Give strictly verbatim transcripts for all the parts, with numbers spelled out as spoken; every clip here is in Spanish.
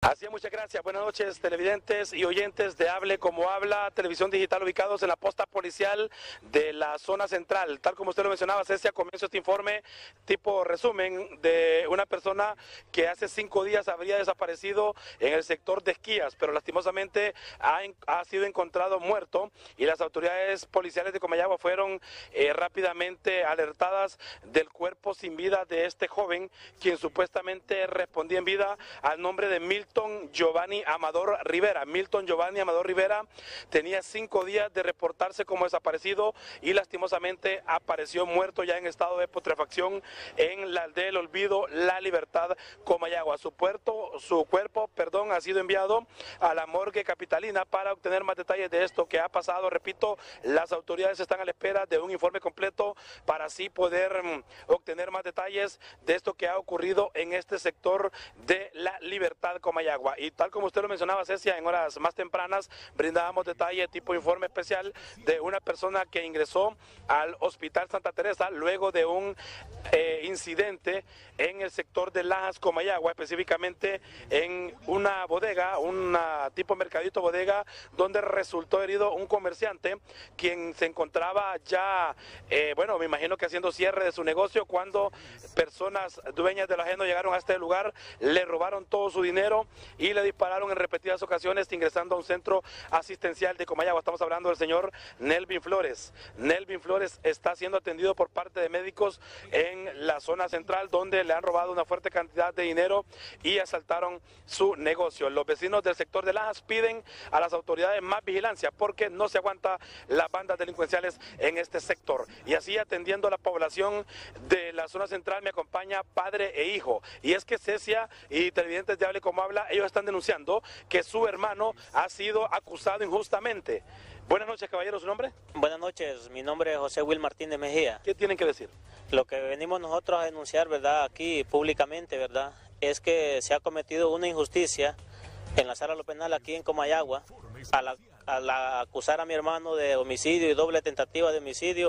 Así es, muchas gracias. Buenas noches, televidentes y oyentes de Hable Como Habla, televisión digital, ubicados en la posta policial de la zona central. Tal como usted lo mencionaba, Cecia, comienzo este informe tipo resumen de una persona que hace cinco días habría desaparecido en el sector de Esquías, pero lastimosamente ha, ha sido encontrado muerto y las autoridades policiales de Comayagua fueron eh, rápidamente alertadas del cuerpo sin vida de este joven, quien supuestamente respondía en vida al nombre de Milton Giovanni Amador Rivera. Milton Giovanni Amador Rivera tenía cinco días de reportarse como desaparecido y lastimosamente apareció muerto ya en estado de putrefacción en la aldea del Olvido, La Libertad, Comayagua. Su, puerto, su cuerpo perdón, ha sido enviado a la morgue capitalina para obtener más detalles de esto que ha pasado. Repito, las autoridades están a la espera de un informe completo para así poder um, obtener más detalles de esto que ha ocurrido en este sector de La Libertad, Comayagua. Y tal como usted lo mencionaba, Cecia, en horas más tempranas brindábamos detalles tipo informe especial de una persona que ingresó al Hospital Santa Teresa luego de un eh, incidente en el sector de Lajas, Comayagua, específicamente en una bodega, una tipo mercadito bodega, donde resultó herido un comerciante quien se encontraba ya, eh, bueno, me imagino que haciendo cierre de su negocio, cuando personas dueñas del ajeno llegaron a este lugar, le robaron todo su dinero y le dispararon en repetidas ocasiones, ingresando a un centro asistencial de Comayagua. Estamos hablando del señor Nelvin Flores. Nelvin Flores está siendo atendido por parte de médicos en la zona central, donde le han robado una fuerte cantidad de dinero y asaltaron su negocio. Los vecinos del sector de Lajas piden a las autoridades más vigilancia porque no se aguanta las bandas delincuenciales en este sector. Y así, atendiendo a la población de la zona central, me acompaña padre e hijo. Y es que Cecia y televidentes de Hable Como Habla, ellos están denunciando que su hermano ha sido acusado injustamente. Buenas noches, caballero, ¿su nombre? Buenas noches, mi nombre es José Will Martínez Mejía. ¿Qué tienen que decir? Lo que venimos nosotros a denunciar, ¿verdad?, aquí públicamente, ¿verdad?, es que se ha cometido una injusticia en la sala de lo penal aquí en Comayagua a la, a la acusar a mi hermano de homicidio y doble tentativa de homicidio,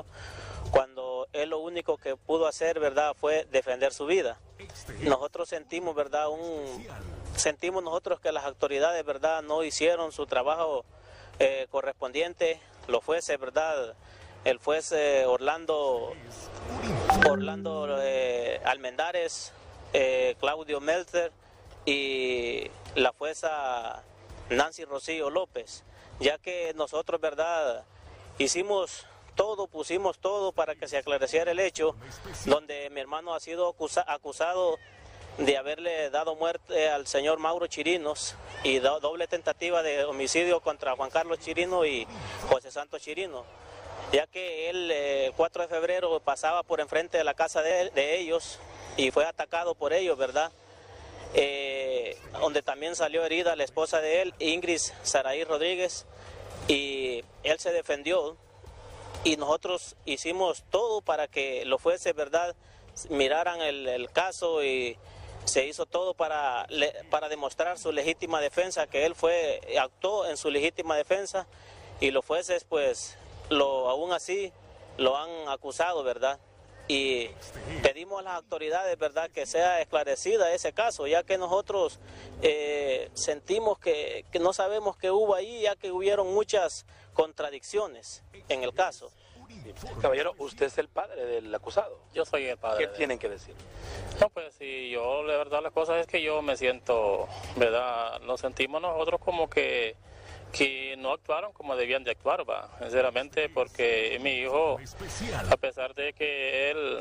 cuando él lo único que pudo hacer, ¿verdad?, fue defender su vida. Nosotros sentimos, ¿verdad?, un, sentimos nosotros que las autoridades, ¿verdad?, no hicieron su trabajo eh, correspondiente. Los jueces, ¿verdad?, el juez eh, Orlando, Orlando eh, Almendares, eh, Claudio Meltzer y la jueza Nancy Rocío López, ya que nosotros, ¿verdad?, hicimos todo, pusimos todo para que se aclareciera el hecho, donde mi hermano ha sido acusa, acusado de haberle dado muerte al señor Mauro Chirinos y do, doble tentativa de homicidio contra Juan Carlos Chirino y José Santos Chirino, ya que él el cuatro de febrero pasaba por enfrente de la casa de, de ellos y fue atacado por ellos, ¿verdad? Eh, donde también salió herida la esposa de él, Ingrid Saraí Rodríguez, y él se defendió. Y nosotros hicimos todo para que los jueces, ¿verdad?, miraran el, el caso, y se hizo todo para, para demostrar su legítima defensa, que él fue, actuó en su legítima defensa, y los jueces, pues, lo, aún así lo han acusado, ¿verdad? Y pedimos a las autoridades, ¿verdad?, que sea esclarecida ese caso, ya que nosotros eh, sentimos que, que no sabemos qué hubo ahí, ya que hubieron muchas contradicciones en el caso. Caballero, usted es el padre del acusado. Yo soy el padre. ¿Qué tienen que decir? No, pues sí, yo, la verdad, las cosas es que yo me siento, ¿verdad?, nos sentimos nosotros como que que no actuaron como debían de actuar, va, sinceramente, porque mi hijo, a pesar de que él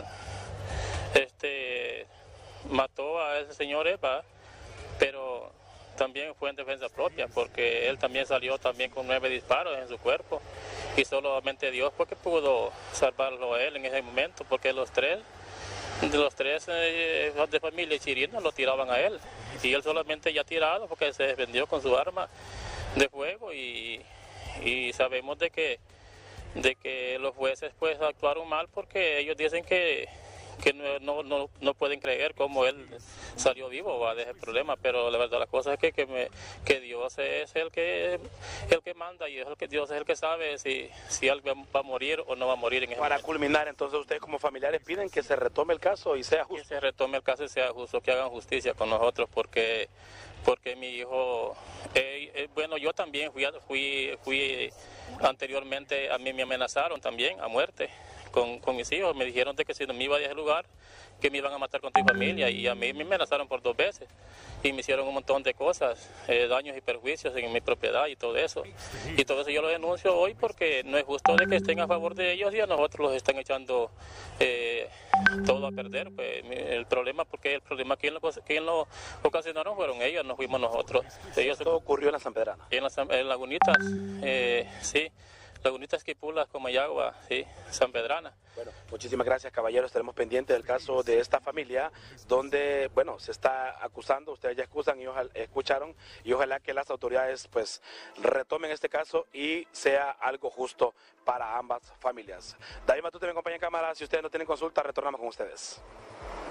este mató a ese señor, va, pero también fue en defensa propia, porque él también salió también con nueve disparos en su cuerpo, y solamente Dios porque pudo salvarlo a él en ese momento, porque los tres de los tres eh, de familia Chirino lo tiraban a él, y él solamente ya tirado porque se defendió con su arma de fuego, y, y sabemos de que de que los jueces pues actuaron mal, porque ellos dicen que que no, no, no pueden creer cómo él salió vivo, va, de ese problema, pero la verdad la cosa es que que, me, que Dios es el que el que manda, y es el que Dios es el que sabe si si él va a morir o no va a morir en ese Para momento. culminar, entonces ustedes como familiares piden que se retome el caso y sea justo. Que se retome el caso y sea justo, que hagan justicia con nosotros, porque porque mi hijo, eh, eh, bueno, yo también fui, fui, fui anteriormente, a mí me amenazaron también a muerte con, con mis hijos, me dijeron de que si no me iba de ese lugar, que me iban a matar con tu familia, y a mí me amenazaron por dos veces y me hicieron un montón de cosas, eh, daños y perjuicios en mi propiedad y todo eso, y todo eso yo lo denuncio hoy porque no es justo de que estén a favor de ellos y a nosotros los están echando eh, todo a perder. Pues el problema, porque el problema quien lo, quien lo ocasionaron fueron ellos, no fuimos nosotros. Ellos, ¿Esto ocurrió en la San Pedrana? En las en Lagunitas, eh, sí. Lagunitas, Quipulas, Comayagua, sí, San Pedrana. Bueno, muchísimas gracias, caballeros. Estaremos pendientes del caso de esta familia, donde, bueno, se está acusando, ustedes ya acusan y ojalá, escucharon, y ojalá que las autoridades, pues, retomen este caso y sea algo justo para ambas familias. David Matute me acompaña en cámara. Si ustedes no tienen consulta, retornamos con ustedes.